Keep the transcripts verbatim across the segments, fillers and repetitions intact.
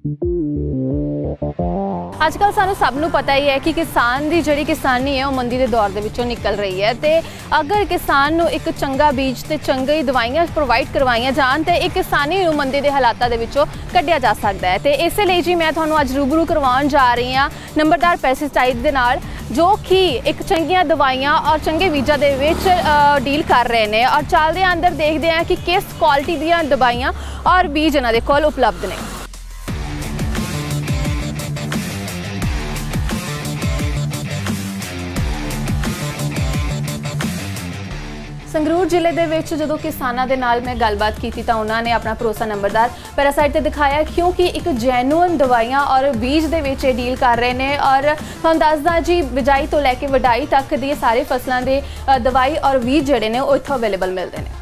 अजकल सानू सब नू पता ही है कि किसान की जिहड़ी किसानी है वो मंदी के दौर दे विचों निकल रही है। तो अगर किसान नू एक चंगा बीज ते चंगी दवाइयां प्रोवाइड करवाइयां जान तो एक किसानी नू मंदी के हालातों दे विचों कढ़िया जा सकता है। तो इस लिए जी मैं तुहानू अज रूबरू करवाउण जा रही हाँ नंबरदार पेस्टिसाइड दे नाल, जो कि एक चंगियां दवाइयां और चंगे बीजा दे विच डील कर रहे हैं। और चलदे अंदर देखते हैं कि किस क्वालिटी दीयां दवाइयां और बीज इन्हां दे कोल उपलब्ध ने। संगरूर जिले दे विच जदों किसानां दे नाल मैं गलबात की तो उन्होंने अपना भरोसा नंबरदार पैरासाइट ते दिखाया, क्योंकि एक जैनुअन दवाइयां और बीज दे विच डील कर रहे हैं। और तुहानूं दसदा जी बिजाई तो लैके वढाई तक दी सारे फसलों के दवाई और बीज जिहड़े ने वो इत्थों अवेलेबल मिलते हैं।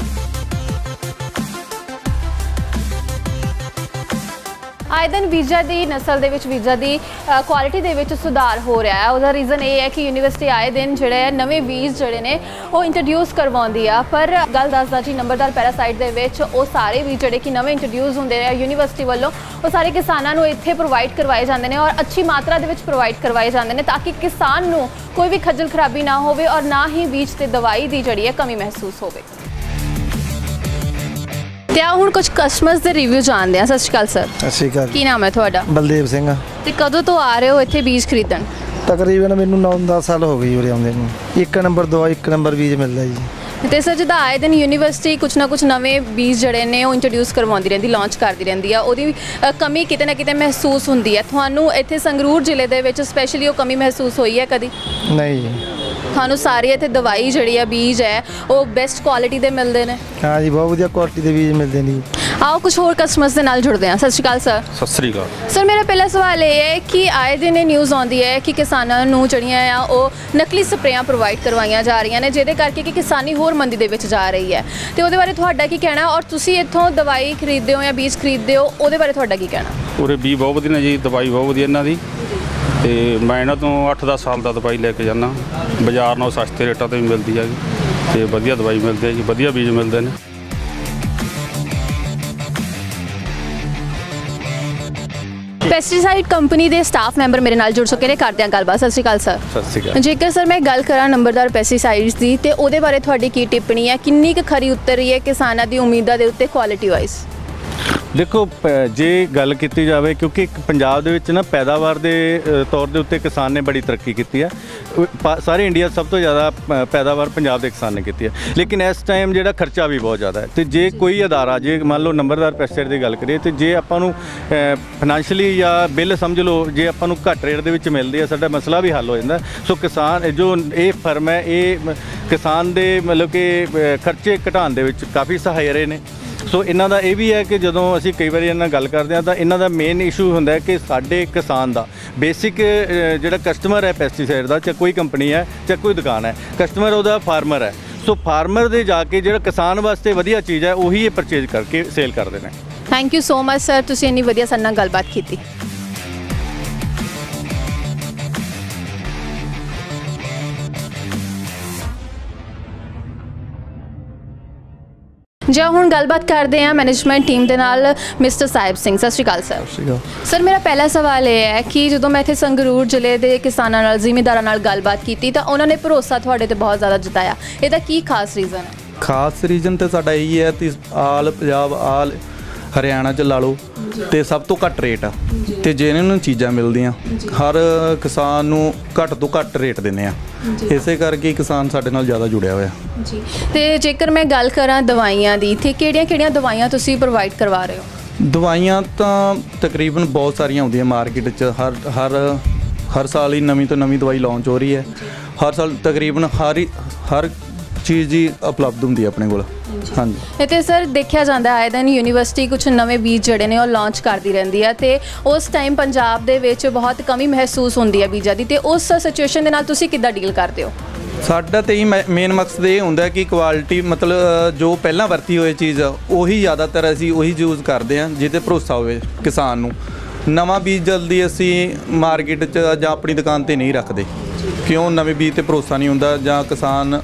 आए दिन बीजा की नस्ल के बीजा की क्वालिटी के सुधार हो रहा है। उसका रीज़न ये है कि यूनीवर्सिटी आए दिन जोड़े नवे बीज जोड़े ने वो इंट्रोड्यूस करवाती है। पर गल दसदा जी नंबरदार पैरासाइट के वो सारे बीज जोड़े कि नवे इंट्रोड्यूस होंगे हैं यूनीवर्सिटी वालों, वो सारे किसानों को इत्थे प्रोवाइड करवाए जाते हैं और अच्छी मात्रा के प्रोवाइड करवाए जाते हैं, ताकि किसान को कोई भी खज्जल खराबी ना हो और ना ही बीज ते दवाई की जिहड़ी है कमी महसूस हो। ਤੇ ਆ ਹੁਣ ਕੁਝ ਕਸਟਮਰਸ ਦੇ ਰਿਵਿਊ ਜਾਣਦੇ ਆ। ਸਤਿ ਸ਼੍ਰੀ ਅਕਾਲ ਸਰ। ਸਤਿ ਸ਼੍ਰੀ ਅਕਾਲ। ਕੀ ਨਾਮ ਹੈ ਤੁਹਾਡਾ? ਬਲਦੇਵ ਸਿੰਘ। ਤੇ ਕਦੋਂ ਤੋਂ ਆ ਰਹੇ ਹੋ ਇੱਥੇ ਬੀਜ ਖਰੀਦਣ? ਤਕਰੀਬਨ ਮੈਨੂੰ ਨੌ ਦਸ ਸਾਲ ਹੋ ਗਏ ਉਰੇ ਆਉਂਦੇ ਨੂੰ। ਇੱਕ ਨੰਬਰ ਦਵਾਈ ਇੱਕ ਨੰਬਰ ਬੀਜ ਮਿਲਦਾ ਜੀ। ਤੇ ਸਰ ਜਿੱਦਾਂ ਆਏ ਦਿਨ ਯੂਨੀਵਰਸਿਟੀ ਕੁਛ ਨਾ ਕੁਛ ਨਵੇਂ ਬੀਜ ਜਿਹੜੇ ਨੇ ਉਹ ਇੰਟਰੋਡਿਊਸ ਕਰਵਾਉਂਦੀ ਰਹਿੰਦੀ, ਲਾਂਚ ਕਰਦੀ ਰਹਿੰਦੀ ਆ, ਉਹਦੀ ਕਮੀ ਕਿਤੇ ਨਾ ਕਿਤੇ ਮਹਿਸੂਸ ਹੁੰਦੀ ਹੈ। ਤੁਹਾਨੂੰ ਇੱਥੇ ਸੰਗਰੂਰ ਜ਼ਿਲ੍ਹੇ ਦੇ ਵਿੱਚ ਸਪੈਸ਼ਲੀ ਉਹ ਕਮੀ ਮਹਿਸੂਸ ਹੋਈ ਹੈ ਕਦੀ? ਨਹੀਂ ਜੀ। ਤੁਹਾਨੂੰ ਸਾਰੀ ਇੱਥੇ ਦਵਾਈ ਜਿਹੜੀ ਆ ਬੀਜ ਹੈ ਉਹ ਬੈਸਟ ਕੁਆਲਿਟੀ ਦੇ ਮਿਲਦੇ ਨੇ? ਹਾਂ ਜੀ, ਬਹੁਤ ਵਧੀਆ ਕੁਆਲਿਟੀ ਦੇ ਬੀਜ ਮਿਲਦੇ ਨੇ। आओ कुछ होर कस्टमर्स के नाल जुड़ते हैं। सत श्री अकाल सर। सत श्री अकाल सर। मेरा पहला सवाल ये है कि आए दिन न्यूज़ आती है कि किसानों नूं जड़ियां आ वो नकली स्प्रेयां प्रोवाइड करवाइयां जा रही ने, जिहदे करके कि किसानी होर मंदी दे विच जा रही है। तो उहदे बारे तुहाडा की कहना, और तुसीं इत्थों दवाई खरीददे हो या बीज खरीददे हो, उहदे बारे तुहाडा की कहना? उरे बीज बहुत वधिया ने जी, दवाई बहुत वधिया इन्हां दी। ते मैं इन्हां तों अठ दस साल दा दवाई लैके जाना, बाज़ार नालों सस्ते रेटां ते भी मिलदी है ते वधिया दवाई मिलदी है जी, वधिया बीज मिलदे ने। ਪੈਸਟੀਸਾਈਡ ਕੰਪਨੀ ਦੇ ਸਟਾਫ ਮੈਂਬਰ ਮੇਰੇ ਨਾਲ ਜੁੜ ਚੁੱਕੇ ਨੇ, ਕਰਦੇ ਹਾਂ ਗੱਲਬਾਤ। ਸਤਿ ਸ਼੍ਰੀ ਅਕਾਲ ਸਰ। ਸਤਿ ਸ਼੍ਰੀ ਅਕਾਲ। ਜੇਕਰ ਸਰ ਮੈਂ ਗੱਲ ਕਰਾਂ ਨੰਬਰਦਾਰ ਪੈਸਟੀਸਾਈਡਸ ਦੀ, ਤੇ ਉਹਦੇ ਬਾਰੇ ਤੁਹਾਡੀ ਕੀ ਟਿੱਪਣੀ ਹੈ? ਕਿੰਨੀ ਕੁ ਖਰੀ ਉਤਰ ਰਹੀ ਹੈ ਕਿਸਾਨਾਂ ਦੀ ਉਮੀਦਾਂ ਦੇ ਉੱਤੇ ਕੁਆਲਿਟੀ ਵਾਈਜ਼? देखो जे गल की जाए, क्योंकि पंजाब दे विच ना पैदावार के तौर के उत्ते किसान ने बड़ी तरक्की की है। सारे इंडिया सब तो ज़्यादा पैदावार पंजाब के किसान ने की है, लेकिन इस टाइम जो खर्चा भी बहुत ज़्यादा है। तो जे कोई अदारा जे मान लो नंबरदार पेस्टिसाइड की गल करिए, तो जे आपां नूं फाइनैंशियली या बिल समझ लो जे आपां नूं घट रेट दे विच मिलदी है, साडा मसला भी हल हो जाता है। सो किसान जो ये फर्म है ये किसान के मतलब कि खर्चे घटाउण दे विच काफ़ी सहाय रहे हैं। सो इन्हां दा ये भी है कि जदों असीं कई बार इन्हां गल करते हैं तो इन्हां दा मेन इशू हुंदा है कि साडे किसान दा बेसिक जिहड़ा कस्टमर है पेस्टिसाइड दा, चाहे कोई कंपनी है चाहे कोई दुकान है, कस्टमर उहदा फार्मर है। सो फार्मर दे जाके जिहड़ा किसान वास्ते वधिया चीज़ है उही ये परचेज करके सेल करते हैं। Thank you so much sir, तुसीं इन्नी वधिया साडे नाल गलबात कीती। जी हुण गलबात करते हैं मैनेजमेंट टीम के नाल, मिस्टर साहिब सिंह। सत श्री अकाल सर। सर मेरा पहला सवाल ये है कि जो मैं इत्थे संगरूर जिले के किसानों नाल जिमीदारां नाल गलबात की तो उन्होंने भरोसा तुहाडे ते बहुत ज़्यादा जताया, इहदा की खास रीज़न है? खास रीजन तो साडा यही है कि आल पंजाब आल हरियाणा च ला लो तो सब तो घट रेट आ, तो जेन्युइन चीज़ां मिलदियां हर किसान नूं घट तो घट रेट दिंदे आ, इसे करके किसान साडे नाल ज़्यादा जुड़िया होया जी। तो जेकर मैं गल करां दवाइयां दी, ते किहड़ियां किहड़ियां दवाइयां तुसीं प्रोवाइड करवा रहे हो? दवाइयां तो तकरीबन बहुत सारियां आउंदियां मार्केट च, हर हर हर साल ही नवीं तो नवीं दवाई लॉन्च हो रही है। हर साल तकरीबन हर हर चीज़ ही उपलब्ध होंगी अपने को। हाँ जी। तो सर देखा जाता है आए दिन यूनीवर्सिटी कुछ नवे बीज जड़े ने लॉन्च करती रहती है, तो उस टाइम पंजाब दे विच बहुत कमी महसूस होती है बीजा की, तो उस सिचुएशन के नाल तुसीं किद्दां डील करते हो? साडा तो यही मेन मकसद ये होंदा है कि क्वालिटी मतलब जो पहला वरती हुई चीज़ उही ज़्यादातर असीं उही यूज़ करते हैं जिहते भरोसा होवे किसान नूं। नवा बीज जल्दी असीं मार्केट च जां अपनी दुकान ते नहीं रखते, क्यों नवे बीज ते भरोसा नहीं होंदा जां किसान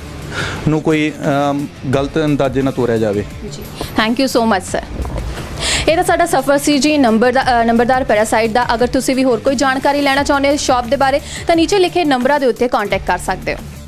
नूं कोई गलत अंदाजे ना तोड़िया जाए। Thank you so much sir. ਇਹ ਤਾਂ ਸਾਡਾ ਸਫ਼ਰ ਸੀ ਜੀ ਨੰਬਰ ਦਾ ਨੰਬਰਦਾਰ ਪੈਰਾਸਾਈਟ ਦਾ। ਅਗਰ ਤੁਸੀਂ ਵੀ ਹੋਰ ਕੋਈ ਜਾਣਕਾਰੀ ਲੈਣਾ ਚਾਹੁੰਦੇ ਹੋ ਸ਼ਾਪ ਦੇ ਬਾਰੇ ਤਾਂ ਨੀਚੇ ਲਿਖੇ ਨੰਬਰਾਂ ਦੇ ਉੱਤੇ ਕੰਟੈਕਟ ਕਰ ਸਕਦੇ ਹੋ।